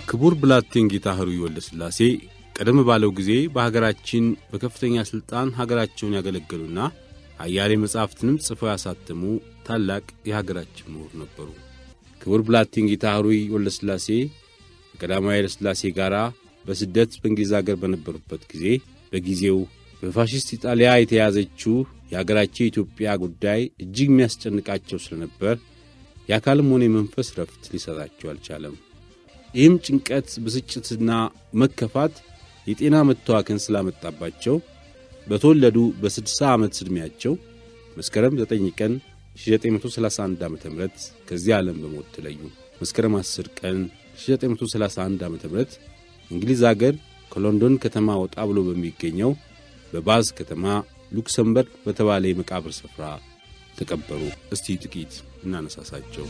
ክቡር ብላቴንጌታ ህሩይ ወልደ ስላሴ ቀደም ባለው ጊዜ በሀገራችን በከፍተኛ ስልጣን ሀገራቸውን ያገለገሉና አያሌ መጻሕፍትንም ጽፈው ያሳተሙ ታላቅ የሀገራችን ምሁር ነበሩ። ክቡር ብላቴንጌታ ህሩይ ወልደ ስላሴ ከቀዳማዊ ኃይለ ሥላሴ ጋራ በስደት በእንግሊዝ ሀገር በነበሩበት ጊዜ በጊዜው በፋሺስት ኢጣሊያ የተያዘችው የሀገራችን ኢትዮጵያ ጉዳይ እጅግ የሚያስጨንቃቸው ስለነበር የአካልም ሆነ የመንፈስ ረፍት ሊሰጣቸው አልቻለም። ይህም ጭንቀት ብስጭትና መከፋት የጤና መታወክን ስላመጣባቸው በተወለዱ በ60 ዓመት ዕድሜያቸው መስከረም 9 ቀን 1931 ዓ.ም ከዚህ ዓለም በሞት ተለዩ። መስከረም 10 ቀን 1931 ዓ.ም እንግሊዝ ሀገር ከሎንዶን ከተማ ወጣ ብሎ በሚገኘው በባዝ ከተማ ሉክሰምበርግ በተባለ የመቃብር ስፍራ ተቀበሩ። እስቲ ጥቂት እናነሳሳቸው።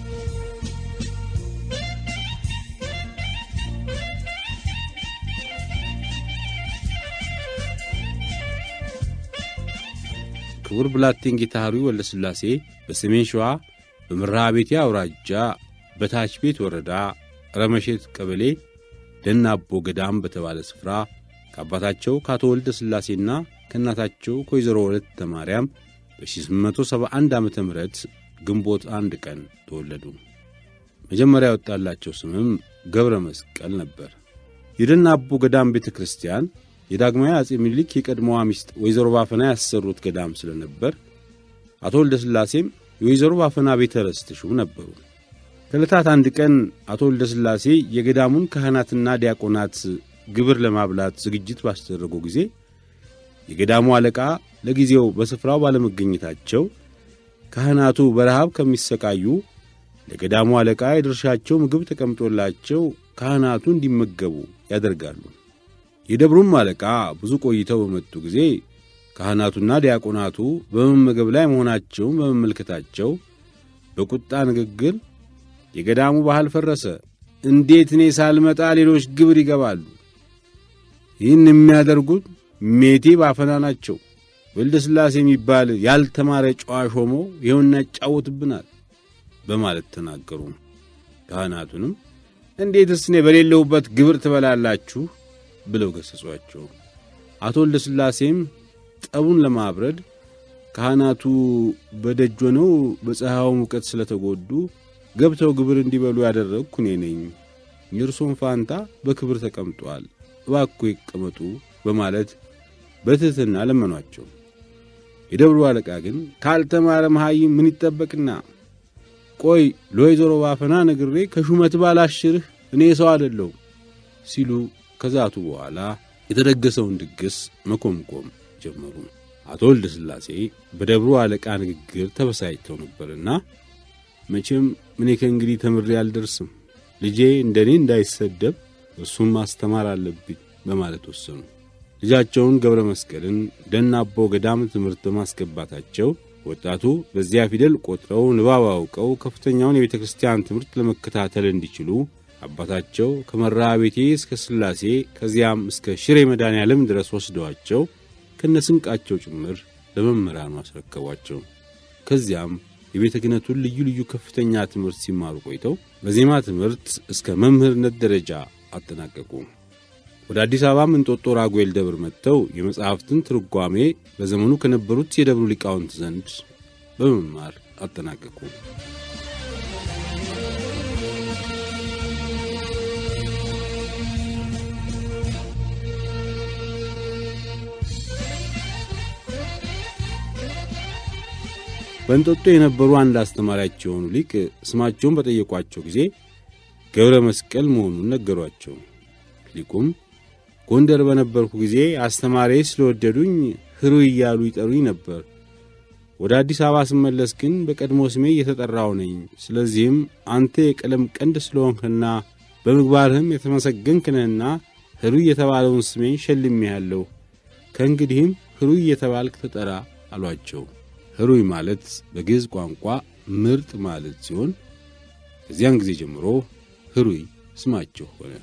ክቡር ብላቴንጌታ ህሩይ ወልደ ስላሴ በሰሜን ሸዋ በመርሃቤቴ አውራጃ በታች ቤት ወረዳ ረመሼት ቀበሌ ደናቦ ገዳም በተባለ ስፍራ ከአባታቸው ከአቶ ወልደ ስላሴና ከእናታቸው ከወይዘሮ ወለተ ማርያም በ1871 ዓመተ ምህረት ግንቦት 1 ቀን ተወለዱ። መጀመሪያ ወጣላቸው ስምም ገብረ መስቀል ነበር። የደናቦ ገዳም ቤተክርስቲያን የዳግማዊ አጼ ምኒልክ የቀድሞዋ ሚስት ወይዘሮ ባፈና ያሰሩት ገዳም ስለነበር አቶ ወልደ ስላሴም የወይዘሮ ባፈና ቤተ ርስት ሹም ነበሩ። ከዕለታት አንድ ቀን አቶ ወልደ ስላሴ የገዳሙን ካህናትና ዲያቆናት ግብር ለማብላት ዝግጅት ባስደረጉ ጊዜ የገዳሙ አለቃ ለጊዜው በስፍራው ባለመገኘታቸው ካህናቱ በረሃብ ከሚሰቃዩ ለገዳሙ አለቃ የድርሻቸው ምግብ ተቀምጦላቸው ካህናቱ እንዲመገቡ ያደርጋሉ። የደብሩም አለቃ ብዙ ቆይተው በመጡ ጊዜ ካህናቱና ዲያቆናቱ በመመገብ ላይ መሆናቸውን በመመልከታቸው በቁጣ ንግግር የገዳሙ ባህል ፈረሰ፣ እንዴት እኔ ሳልመጣ ሌሎች ግብር ይገባሉ? ይህን የሚያደርጉት ሜቴ ባፈና ናቸው። ወልደ ስላሴ የሚባል ያልተማረ ጨዋ ሾሞ ይኸውና ያጫውትብናል በማለት ተናገሩ። ካህናቱንም እንዴትስ እኔ በሌለሁበት ግብር ትበላላችሁ ብለው ገሰጿቸው። አቶ ወልደ ስላሴም ጠቡን ለማብረድ ካህናቱ በደጅ ሆነው በፀሐዩ ሙቀት ስለተጎዱ ገብተው ግብር እንዲበሉ ያደረግኩ እኔ ነኝ፣ የእርሶን ፋንታ በክብር ተቀምጧል፣ እባክዎ ይቀመጡ በማለት በትህትና ለመኗቸው። የደብሩ አለቃ ግን ካልተማረ መሃይም ምን ይጠበቅና፣ ቆይ ለወይዘሮ ባፈና ነግሬ ከሹመት ባላሽርህ እኔ ሰው አይደለሁም ሲሉ ከዛቱ በኋላ የተደገሰውን ድግስ መኮምኮም ጀመሩ። አቶ ወልደ ስላሴ በደብሩ አለቃ ንግግር ተበሳጭተው ነበርና መቼም እኔ ከእንግዲህ ተምሬ አልደርስም፣ ልጄ እንደኔ እንዳይሰደብ እሱም ማስተማር አለብኝ በማለት ወሰኑ። ልጃቸውን ገብረ መስቀልን ደናቦ ገዳም ትምህርት በማስገባታቸው ወጣቱ በዚያ ፊደል ቆጥረው ንባብ አውቀው ከፍተኛውን የቤተ ክርስቲያን ትምህርት ለመከታተል እንዲችሉ አባታቸው ከመርሃቤቴ እስከ ስላሴ ከዚያም እስከ ሽሬ መድኃኔዓለም ድረስ ወስደዋቸው ከነስንቃቸው ጭምር ለመምህራኑ አስረከቧቸው። ከዚያም የቤተ ክህነቱን ልዩ ልዩ ከፍተኛ ትምህርት ሲማሩ ቆይተው በዜማ ትምህርት እስከ መምህርነት ደረጃ አጠናቀቁ። ወደ አዲስ አበባ እንጦጦ ራጉኤል ደብር መጥተው የመጽሐፍትን ትርጓሜ በዘመኑ ከነበሩት የደብሩ ሊቃውንት ዘንድ በመማር አጠናቀቁ። በእንጦጦ የነበሩ አንድ አስተማሪያቸው የሆኑ ሊቅ ስማቸውን በጠየቋቸው ጊዜ ገብረ መስቀል መሆኑን ነገሯቸው። ሊቁም ጎንደር በነበርኩ ጊዜ አስተማሪ ስለወደዱኝ ህሩይ እያሉ ይጠሩኝ ነበር። ወደ አዲስ አበባ ስመለስ ግን በቀድሞ ስሜ እየተጠራው ነኝ። ስለዚህም አንተ የቀለም ቀንድ ስለሆንክና በምግባርህም የተመሰገንክ ነህና ህሩይ የተባለውን ስሜን ሸልሜሃለሁ። ከእንግዲህም ህሩይ የተባልክ ተጠራ አሏቸው። ህሩይ ማለት በግዕዝ ቋንቋ ምርጥ ማለት ሲሆን ከዚያን ጊዜ ጀምሮ ህሩይ ስማቸው ሆነ።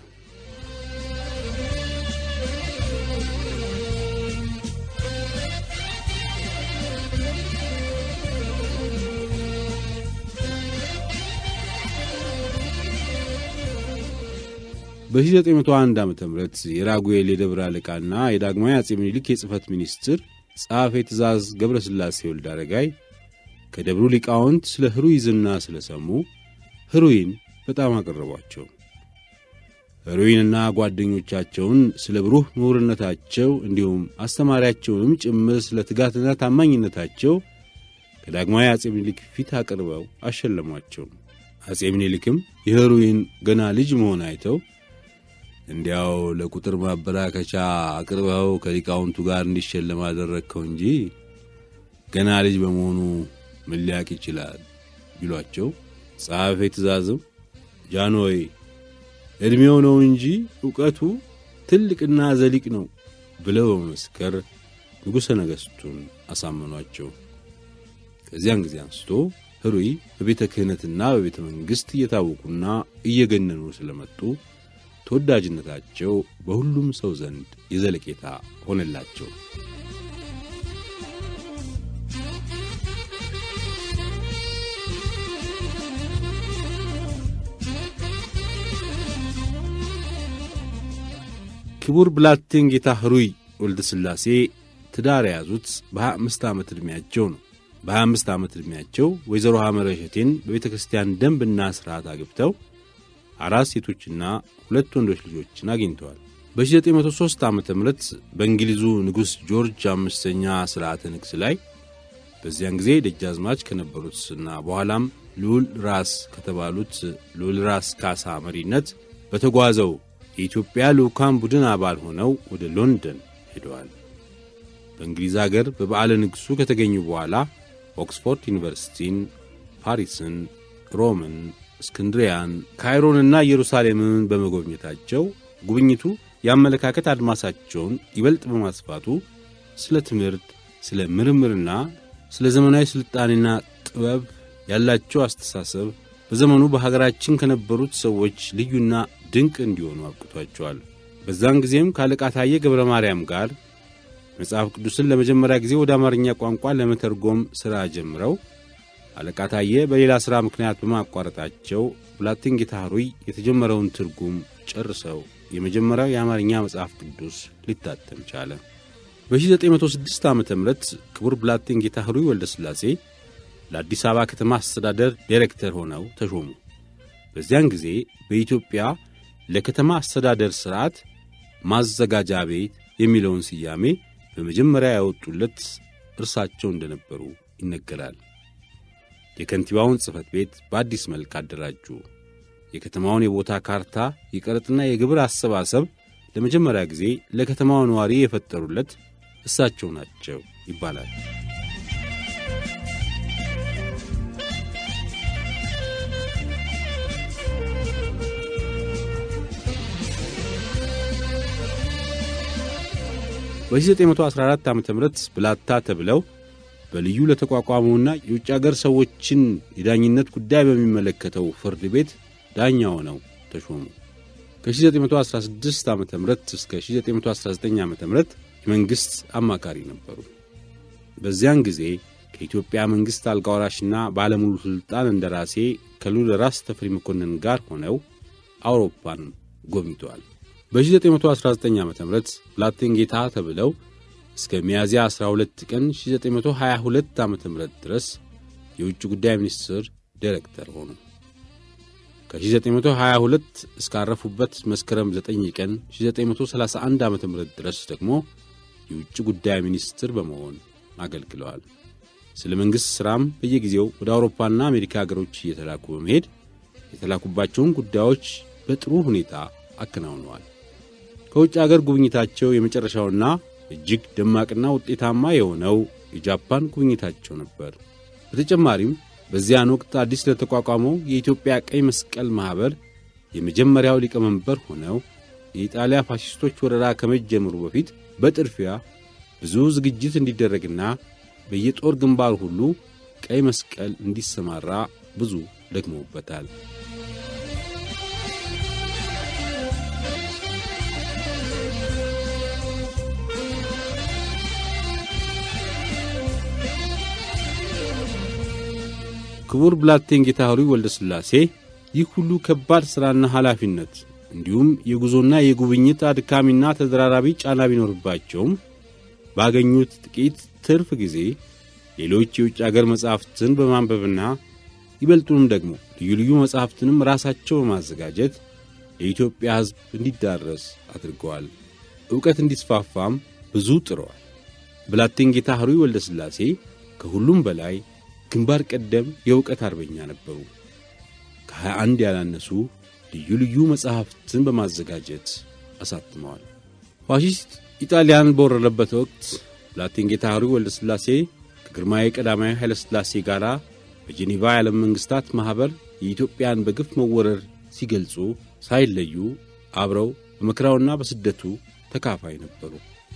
በ1901 ዓመተ ምህረት የራጉኤል የደብረ አለቃና የዳግማዊ አጼ ምኒልክ የጽሕፈት ሚኒስትር ጸሐፌ ትእዛዝ ገብረስላሴ ወልደ አረጋይ ከደብሩ ሊቃውንት ስለ ህሩይ ዝና ስለሰሙ ህሩይን በጣም አቀረቧቸው። ህሩይንና ጓደኞቻቸውን ስለ ብሩህ ምሁርነታቸው እንዲሁም አስተማሪያቸውንም ጭምር ስለ ትጋትና ታማኝነታቸው ከዳግማዊ አጼ ምኒልክ ፊት አቅርበው አሸለሟቸው። አጼ ምኒልክም የህሩይን ገና ልጅ መሆን አይተው እንዲያው ለቁጥር ማበራከቻ አቅርበው ከሊቃውንቱ ጋር እንዲሸለም አደረግከው እንጂ ገና ልጅ በመሆኑ ምን ሊያውቅ ይችላል ቢሏቸው ጸሐፌ ትእዛዝም ጃንሆይ እድሜው ነው እንጂ ዕውቀቱ ትልቅና ዘሊቅ ነው ብለው በመመስከር ንጉሠ ነገሥቱን አሳመኗቸው። ከዚያን ጊዜ አንስቶ ህሩይ በቤተ ክህነትና በቤተ መንግሥት እየታወቁና እየገነኑ ስለመጡ ተወዳጅነታቸው በሁሉም ሰው ዘንድ የዘለቄታ ሆነላቸው። ክቡር ብላቴን ጌታ ህሩይ ወልደ ሥላሴ ትዳር ያዙት በ25 ዓመት ዕድሜያቸው ነው። በ25 ዓመት ዕድሜያቸው ወይዘሮ ሐመረ እሸቴን በቤተ ክርስቲያን ደንብና ሥርዓት አግብተው 4 ሴቶችና 2 ወንዶች ልጆችን አግኝተዋል። በ1903 ዓመተ ምህረት በእንግሊዙ ንጉሥ ጆርጅ አምስተኛ ሥርዓተ ንግሥ ላይ በዚያን ጊዜ ደጃዝማች ከነበሩትና በኋላም ልዑል ራስ ከተባሉት ልዑል ራስ ካሳ መሪነት በተጓዘው የኢትዮጵያ ልዑካን ቡድን አባል ሆነው ወደ ሎንደን ሄደዋል። በእንግሊዝ አገር በበዓለ ንግሡ ከተገኙ በኋላ ኦክስፎርድ ዩኒቨርሲቲን፣ ፓሪስን፣ ሮምን፣ እስክንድሪያን፣ ካይሮንና ኢየሩሳሌምን በመጎብኘታቸው ጉብኝቱ ያመለካከት አድማሳቸውን ይበልጥ በማስፋቱ ስለ ትምህርት፣ ስለ ምርምርና ስለ ዘመናዊ ስልጣኔና ጥበብ ያላቸው አስተሳሰብ በዘመኑ በሀገራችን ከነበሩት ሰዎች ልዩና ድንቅ እንዲሆኑ አብቅቷቸዋል። በዛን ጊዜም ካለቃ ታዬ ገብረ ማርያም ጋር መጽሐፍ ቅዱስን ለመጀመሪያ ጊዜ ወደ አማርኛ ቋንቋ ለመተርጎም ሥራ ጀምረው አለቃ ታዬ በሌላ ሥራ ምክንያት በማቋረጣቸው ብላቴን ጌታ ህሩይ የተጀመረውን ትርጉም ጨርሰው የመጀመሪያው የአማርኛ መጽሐፍ ቅዱስ ሊታተም ቻለ። በ1906 ዓመተ ምህረት ክቡር ብላቴን ጌታ ህሩይ ወልደ ሥላሴ ለአዲስ አበባ ከተማ አስተዳደር ዳይሬክተር ሆነው ተሾሙ። በዚያን ጊዜ በኢትዮጵያ ለከተማ አስተዳደር ሥርዓት ማዘጋጃ ቤት የሚለውን ስያሜ በመጀመሪያ ያወጡለት እርሳቸው እንደነበሩ ይነገራል። የከንቲባውን ጽሕፈት ቤት በአዲስ መልክ አደራጁ። የከተማውን የቦታ ካርታ፣ የቀረጥና የግብር አሰባሰብ ለመጀመሪያ ጊዜ ለከተማው ነዋሪ የፈጠሩለት እሳቸው ናቸው ይባላል። በ1914 ዓመተ ምህረት ብላታ ተብለው በልዩ ለተቋቋመውና የውጭ አገር ሰዎችን የዳኝነት ጉዳይ በሚመለከተው ፍርድ ቤት ዳኛ ሆነው ተሾሙ። ከ1916 ዓመተ ምህረት እስከ 1919 ዓመተ ምህረት የመንግስት አማካሪ ነበሩ። በዚያን ጊዜ ከኢትዮጵያ መንግስት አልጋ ወራሽና ባለሙሉ ስልጣን እንደራሴ ከልዑል ራስ ተፈሪ መኮንን ጋር ሆነው አውሮፓን ጎብኝተዋል። በ1919 ዓመተ ምህረት ብላቴን ጌታ ተብለው እስከ ሚያዝያ 12 ቀን 1922 ዓመተ ምህረት ድረስ የውጭ ጉዳይ ሚኒስትር ዳይሬክተር ሆኑ። ከ1922 እስካረፉበት መስከረም 9 ቀን 1931 ዓመተ ምህረት ድረስ ደግሞ የውጭ ጉዳይ ሚኒስትር በመሆን አገልግለዋል። ስለ መንግስት ሥራም በየጊዜው ወደ አውሮፓና አሜሪካ ሀገሮች እየተላኩ በመሄድ የተላኩባቸውን ጉዳዮች በጥሩ ሁኔታ አከናውነዋል። ከውጭ አገር ጉብኝታቸው የመጨረሻውና እጅግ ደማቅና ውጤታማ የሆነው የጃፓን ጉብኝታቸው ነበር። በተጨማሪም በዚያን ወቅት አዲስ ለተቋቋመው የኢትዮጵያ ቀይ መስቀል ማህበር የመጀመሪያው ሊቀመንበር ሆነው የኢጣሊያ ፋሺስቶች ወረራ ከመጀመሩ በፊት በጥድፊያ ብዙ ዝግጅት እንዲደረግና በየጦር ግንባር ሁሉ ቀይ መስቀል እንዲሰማራ ብዙ ደክመውበታል። ክቡር ብላቴን ጌታ ህሩይ ወልደ ሥላሴ ይህ ሁሉ ከባድ ሥራና ኃላፊነት እንዲሁም የጉዞና የጉብኝት አድካሚና ተደራራቢ ጫና ቢኖርባቸውም ባገኙት ጥቂት ትርፍ ጊዜ ሌሎች የውጭ አገር መጻሕፍትን በማንበብና ይበልጡንም ደግሞ ልዩ ልዩ መጻሕፍትንም ራሳቸው በማዘጋጀት ለኢትዮጵያ ሕዝብ እንዲዳረስ አድርገዋል። ዕውቀት እንዲስፋፋም ብዙ ጥረዋል። ብላቴን ጌታ ኅሩይ ወልደ ሥላሴ ከሁሉም በላይ ግንባር ቀደም የዕውቀት አርበኛ ነበሩ። ከ21 ያላነሱ ልዩ ልዩ መጻሕፍትን በማዘጋጀት አሳትመዋል። ፋሺስት ኢጣሊያን በወረረበት ወቅት ብላቴን ጌታ ኅሩይ ወልደ ሥላሴ ከግርማዊ ቀዳማዊ ኃይለ ሥላሴ ጋር በጄኔቫ የዓለም መንግሥታት ማኅበር የኢትዮጵያን በግፍ መወረር ሲገልጹ ሳይለዩ አብረው በመከራውና በስደቱ ተካፋይ ነበሩ።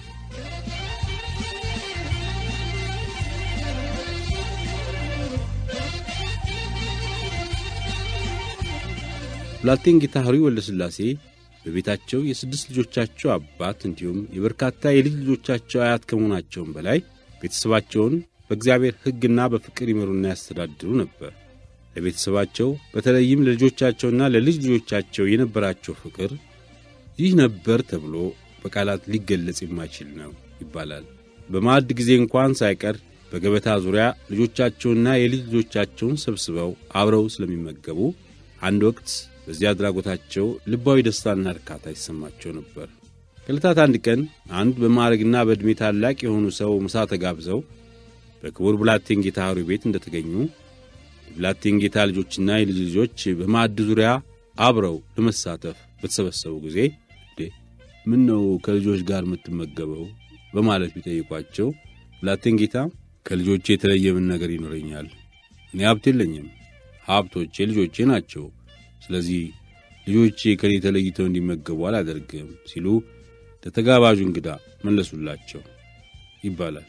ብላቴን ጌታ ኅሩይ ወልደ ሥላሴ በቤታቸው የስድስት ልጆቻቸው አባት እንዲሁም የበርካታ የልጅ ልጆቻቸው አያት ከመሆናቸውም በላይ ቤተሰባቸውን በእግዚአብሔር ሕግና በፍቅር ይመሩና ያስተዳድሩ ነበር። ለቤተሰባቸው በተለይም ለልጆቻቸውና ለልጅ ልጆቻቸው የነበራቸው ፍቅር ይህ ነበር ተብሎ በቃላት ሊገለጽ የማይችል ነው ይባላል። በማዕድ ጊዜ እንኳን ሳይቀር በገበታ ዙሪያ ልጆቻቸውና የልጅ ልጆቻቸውን ሰብስበው አብረው ስለሚመገቡ አንድ ወቅት በዚህ አድራጎታቸው ልባዊ ደስታና እርካታ ይሰማቸው ነበር። ከዕለታት አንድ ቀን አንድ በማዕረግና በዕድሜ ታላቅ የሆኑ ሰው ምሳ ተጋብዘው በክቡር ብላቴን ጌታ ኅሩይ ቤት እንደተገኙ የብላቴን ጌታ ልጆችና የልጅ ልጆች በማዕድ ዙሪያ አብረው ለመሳተፍ በተሰበሰቡ ጊዜ ምን ነው ከልጆች ጋር የምትመገበው በማለት ቢጠይቋቸው ብላቴን ጌታ ከልጆቼ የተለየ ምን ነገር ይኖረኛል? እኔ ሀብት የለኝም፣ ሀብቶቼ ልጆቼ ናቸው። ስለዚህ ልጆቼ ከኔ ተለይተው እንዲመገቡ አላደርግም ሲሉ ለተጋባዡ እንግዳ መለሱላቸው ይባላል።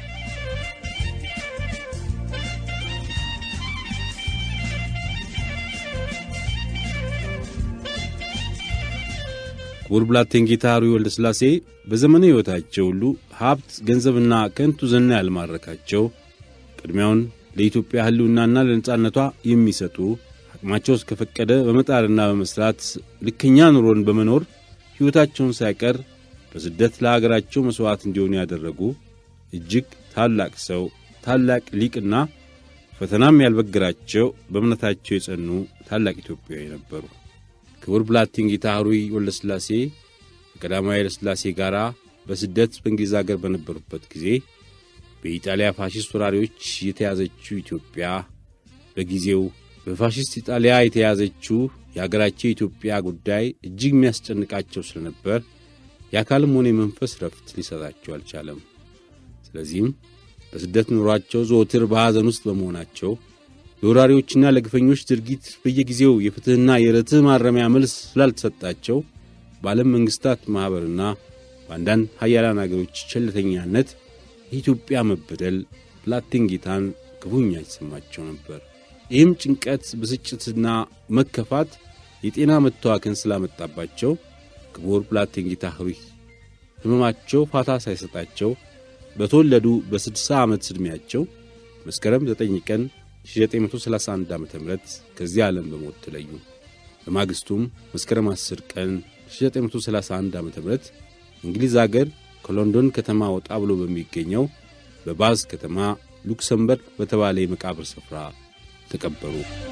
ክቡር ብላቴን ጌታ ኅሩይ ወልደ ሥላሴ በዘመነ ሕይወታቸው ሁሉ ሀብት፣ ገንዘብና ከንቱ ዝና ያልማረካቸው ቅድሚያውን ለኢትዮጵያ ሕልውናና ለነጻነቷ የሚሰጡ አቅማቸው እስከፈቀደ በመጣርና በመስራት ልከኛ ኑሮን በመኖር ሕይወታቸውን ሳይቀር በስደት ለሀገራቸው መሥዋዕት እንዲሆኑ ያደረጉ እጅግ ታላቅ ሰው፣ ታላቅ ሊቅና ፈተናም ያልበገራቸው በእምነታቸው የጸኑ ታላቅ ኢትዮጵያዊ ነበሩ። ክቡር ብላቴን ጌታ ኅሩይ ወልደ ሥላሴ ከቀዳማዊ ኃይለ ሥላሴ ጋር በስደት በእንግሊዝ አገር በነበሩበት ጊዜ በኢጣሊያ ፋሺስት ወራሪዎች የተያዘችው ኢትዮጵያ በጊዜው በፋሺስት ኢጣሊያ የተያዘችው የአገራቸው ኢትዮጵያ ጉዳይ እጅግ የሚያስጨንቃቸው ስለነበር የአካልም ሆነ የመንፈስ ረፍት ሊሰጣቸው አልቻለም። ስለዚህም በስደት ኑሯቸው ዘወትር በሐዘን ውስጥ በመሆናቸው ለወራሪዎችና ለግፈኞች ድርጊት በየጊዜው የፍትህና የርትዕ ማረሚያ መልስ ስላልተሰጣቸው በዓለም መንግሥታት ማኅበርና በአንዳንድ ኃያላን አገሮች ቸልተኛነት የኢትዮጵያ መበደል ብላቴን ጌታን ክፉኛ ይሰማቸው ነበር። ይህም ጭንቀት፣ ብስጭትና መከፋት የጤና መታወክን ስላመጣባቸው ክቡር ብላቴን ጌታ ኅሩይ ሕመማቸው ፋታ ሳይሰጣቸው በተወለዱ በ60 ዓመት ዕድሜያቸው መስከረም 9 ቀን 1931 ዓ.ም ከዚህ ዓለም በሞት ተለዩ። በማግስቱም መስከረም 10 ቀን 1931 ዓ.ም እንግሊዝ አገር ከሎንዶን ከተማ ወጣ ብሎ በሚገኘው በባዝ ከተማ ሉክሰምበርግ በተባለ የመቃብር ስፍራ ተቀበሩ።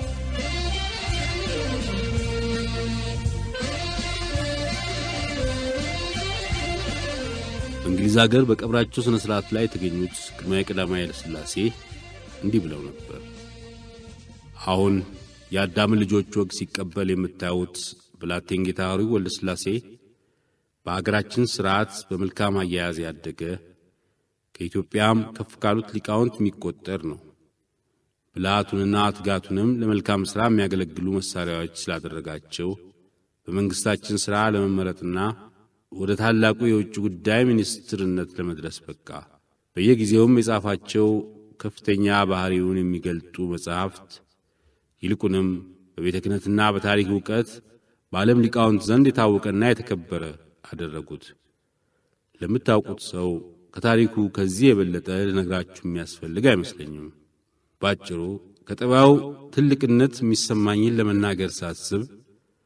በእንግሊዝ አገር በቀብራቸው ሥነ ሥርዓት ላይ የተገኙት ግርማዊ ቀዳማዊ ኃይለ ሥላሴ እንዲህ ብለው ነበር። አሁን የአዳምን ልጆች ወግ ሲቀበል የምታዩት ብላቴን ጌታ ኅሩይ ወልደ ሥላሴ በአገራችን ሥርዓት በመልካም አያያዝ ያደገ ከኢትዮጵያም ከፍ ካሉት ሊቃውንት የሚቆጠር ነው። ብልሃቱንና ትጋቱንም ለመልካም ሥራ የሚያገለግሉ መሣሪያዎች ስላደረጋቸው በመንግሥታችን ሥራ ለመመረጥና ወደ ታላቁ የውጭ ጉዳይ ሚኒስትርነት ለመድረስ በቃ። በየጊዜውም የጻፋቸው ከፍተኛ ባህሪውን የሚገልጡ መጻሕፍት ይልቁንም በቤተ ክህነትና በታሪክ ዕውቀት በዓለም ሊቃውንት ዘንድ የታወቀና የተከበረ አደረጉት። ለምታውቁት ሰው ከታሪኩ ከዚህ የበለጠ ልነግራችሁ የሚያስፈልግ አይመስለኝም። ባጭሩ ከጠባዩ ትልቅነት የሚሰማኝን ለመናገር ሳስብ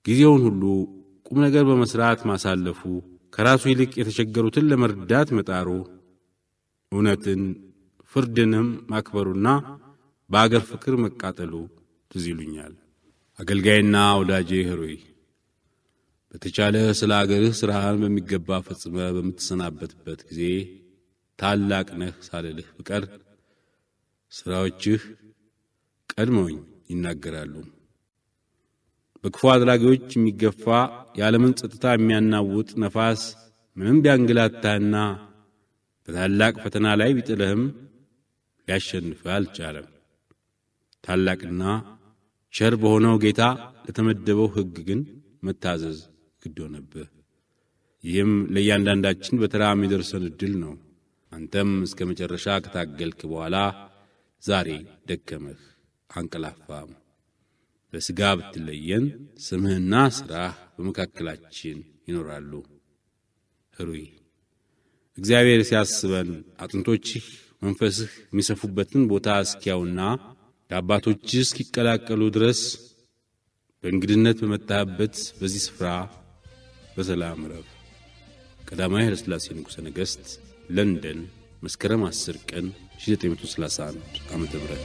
ጊዜውን ሁሉ ቁም ነገር በመስራት ማሳለፉ፣ ከራሱ ይልቅ የተቸገሩትን ለመርዳት መጣሩ፣ እውነትን ፍርድንም ማክበሩና በአገር ፍቅር መቃጠሉ ትዝ ይሉኛል። አገልጋይና ወዳጄ ሆይ በተቻለ ስለ አገርህ ሥራህን በሚገባ ፈጽመህ በምትሰናበትበት ጊዜ ታላቅ ነህ ሳልልህ ብቀር ሥራዎችህ ቀድመውኝ ይናገራሉ። በክፉ አድራጊዎች የሚገፋ የዓለምን ጸጥታ የሚያናውጥ ነፋስ ምንም ቢያንገላታህና በታላቅ ፈተና ላይ ቢጥልህም ሊያሸንፍህ አልቻለም። ታላቅና ቸር በሆነው ጌታ ለተመደበው ሕግ ግን መታዘዝ ግድ ሆነብህ። ይህም ለእያንዳንዳችን በተራ የሚደርሰን ዕድል ነው። አንተም እስከ መጨረሻ ከታገልክ በኋላ ዛሬ ደከመህ አንቀላፋም። በሥጋ ብትለየን ስምህና ሥራህ በመካከላችን ይኖራሉ። ሕሩይ እግዚአብሔር ሲያስበን አጥንቶችህ መንፈስህ የሚሰፉበትን ቦታ እስኪያውና ለአባቶችህ እስኪቀላቀሉ ድረስ በእንግድነት በመጣህበት በዚህ ስፍራ በሰላም ረፍ። ቀዳማዊ ኃይለ ሥላሴ ንጉሠ ነገሥት ለንደን መስከረም 10 ቀን 1931 ዓመተ ምህረት።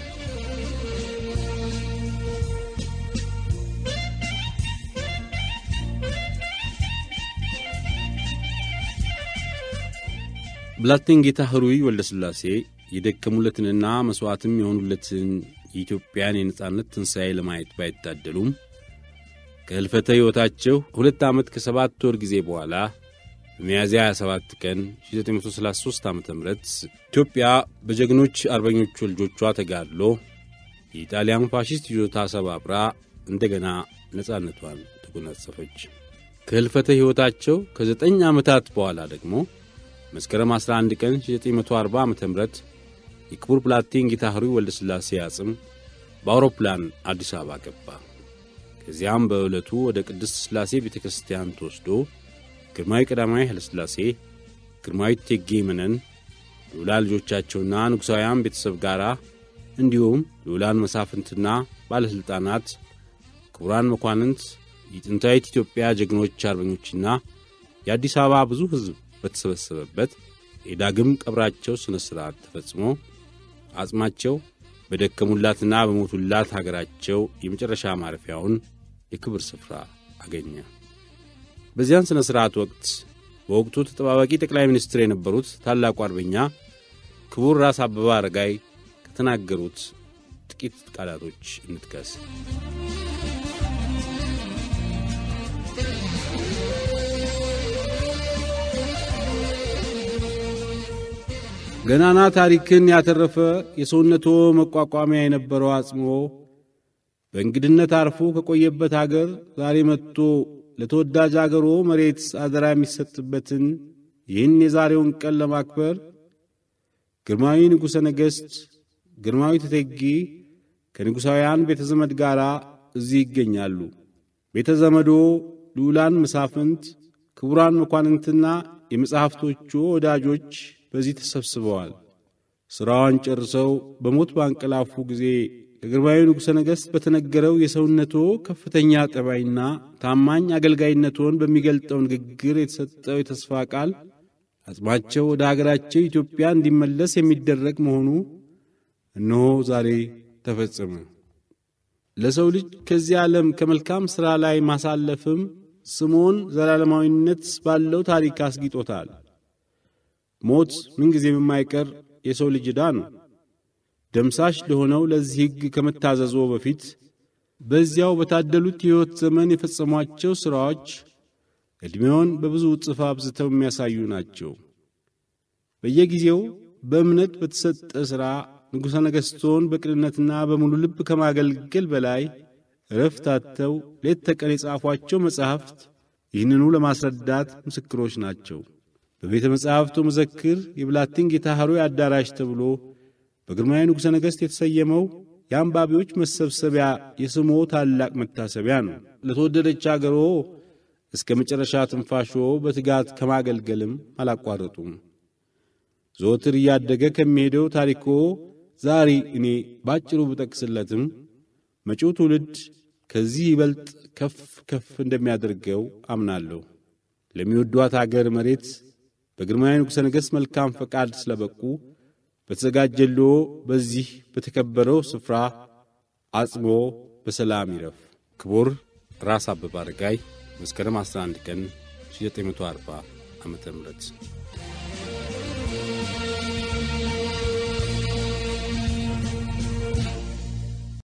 ብላቴን ጌታ ሕሩይ ወልደ ሥላሴ የደከሙለትንና መሥዋዕትም የሆኑለትን የኢትዮጵያን የነጻነት ትንሣኤ ለማየት ባይታደሉም ከሕልፈተ ሕይወታቸው 2 ዓመት ከ7 ወር ጊዜ በኋላ በሚያዝያ 27 ቀን 1933 ዓመተ ምህረት ኢትዮጵያ በጀግኖች አርበኞች ልጆቿ ተጋድሎ የኢጣሊያን ፋሺስት ይዞታ ሰባብራ እንደገና ነጻነቷን ተጎናጸፈች። ከሕልፈተ ሕይወታቸው ከ9 ዓመታት በኋላ ደግሞ መስከረም 11 ቀን 1940 ዓመተ ምህረት የክቡር ብላቴን ጌታ ሕሩይ ወልደ ሥላሴ አጽም በአውሮፕላን አዲስ አበባ ገባ። ከዚያም በዕለቱ ወደ ቅድስት ሥላሴ ቤተ ክርስቲያን ተወስዶ ግርማዊ ቀዳማዊ ኃይለ ሥላሴ፣ ግርማዊ እቴጌ መነን፣ ልዑላን ልጆቻቸውና ንጉሣውያን ቤተሰብ ጋር እንዲሁም ልዑላን መሳፍንትና ባለሥልጣናት፣ ክቡራን መኳንንት፣ የጥንታዊት ኢትዮጵያ ጀግኖች አርበኞችና የአዲስ አበባ ብዙ ሕዝብ በተሰበሰበበት የዳግም ቀብራቸው ሥነ ሥርዓት ተፈጽሞ አጽማቸው በደከሙላትና በሞቱላት ሀገራቸው የመጨረሻ ማረፊያውን የክብር ስፍራ አገኘ። በዚያን ሥነ ሥርዓት ወቅት በወቅቱ ተጠባባቂ ጠቅላይ ሚኒስትር የነበሩት ታላቁ አርበኛ ክቡር ራስ አበበ አረጋይ ከተናገሩት ጥቂት ቃላቶች እንጥቀስ። ገናና ታሪክን ያተረፈ የሰውነቶ መቋቋሚያ የነበረው አጽሞ በእንግድነት አርፎ ከቆየበት አገር ዛሬ መጥቶ ለተወዳጅ አገሮ መሬት አደራ የሚሰጥበትን ይህን የዛሬውን ቀን ለማክበር ግርማዊ ንጉሠ ነገሥት ግርማዊ እቴጌ ከንጉሣውያን ቤተ ዘመድ ጋር እዚህ ይገኛሉ። ቤተ ዘመዶ ልዑላን መሳፍንት፣ ክቡራን መኳንንትና የመጻሕፍቶቹ ወዳጆች በዚህ ተሰብስበዋል። ሥራዋን ጨርሰው በሞት ባንቀላፉ ጊዜ ለግርማዊ ንጉሠ ነገሥት በተነገረው የሰውነቶ ከፍተኛ ጠባይና ታማኝ አገልጋይነቶን በሚገልጠው ንግግር የተሰጠው የተስፋ ቃል አጽማቸው ወደ አገራቸው ኢትዮጵያ እንዲመለስ የሚደረግ መሆኑ እነሆ ዛሬ ተፈጸመ። ለሰው ልጅ ከዚህ ዓለም ከመልካም ሥራ ላይ ማሳለፍም ስሙን ዘላለማዊነት ባለው ታሪክ አስጊጦታል። ሞት ምንጊዜም የማይቀር የሰው ልጅ ዕዳ ነው። ደምሳሽ ለሆነው ለዚህ ሕግ ከመታዘዞ በፊት በዚያው በታደሉት የሕይወት ዘመን የፈጸሟቸው ሥራዎች ዕድሜውን በብዙ እጥፍ አብዝተው የሚያሳዩ ናቸው። በየጊዜው በእምነት በተሰጠ ሥራ ንጉሠ ነገሥቶን በቅንነትና በሙሉ ልብ ከማገልገል በላይ ዕረፍት አጥተው ሌት ተቀን የጻፏቸው መጻሕፍት ይህንኑ ለማስረዳት ምስክሮች ናቸው። በቤተ መጻሕፍቱ መዘክር የብላቴን ጌታ ሕሩይ አዳራሽ ተብሎ በግርማዊ ንጉሠ ነገሥት የተሰየመው የአንባቢዎች መሰብሰቢያ የስሞ ታላቅ መታሰቢያ ነው። ለተወደደች አገሮ እስከ መጨረሻ ትንፋሾ በትጋት ከማገልገልም አላቋረጡም። ዘወትር እያደገ ከሚሄደው ታሪኮ ዛሬ እኔ ባጭሩ ብጠቅስለትም መጪው ትውልድ ከዚህ ይበልጥ ከፍ እንደሚያደርገው አምናለሁ። ለሚወዷት አገር መሬት በግርማዊ ንጉሠ ነገሥት መልካም ፈቃድ ስለበቁ በተዘጋጀልዎ በዚህ በተከበረው ስፍራ አጽሞ በሰላም ይረፍ። ክቡር ራስ አበበ አረጋይ መስከረም 11 ቀን 1940 ዓመተ ምህረት